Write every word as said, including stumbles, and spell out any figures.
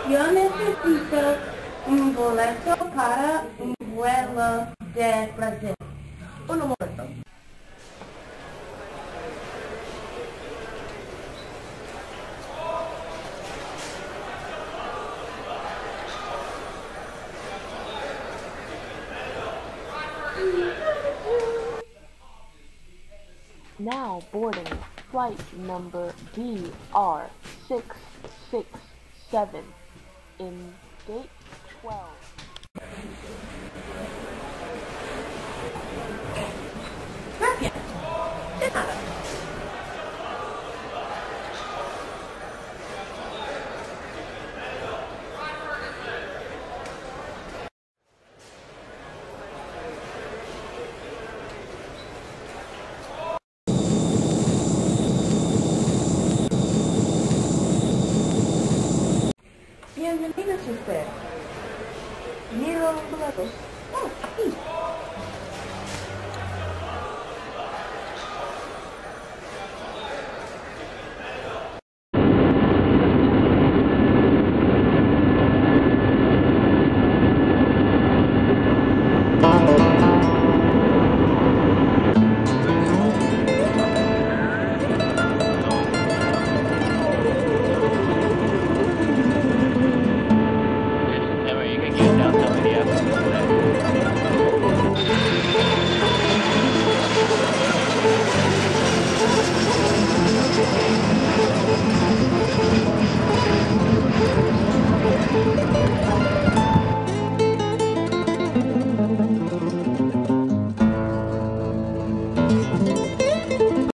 Yo necesito un boleto para un vuelo de Brasil. Un momento. Now boarding flight number D R six six seven in gate twelve. Gracias. De nada. Bienvenido usted. Miro los boletos. Oh, aquí.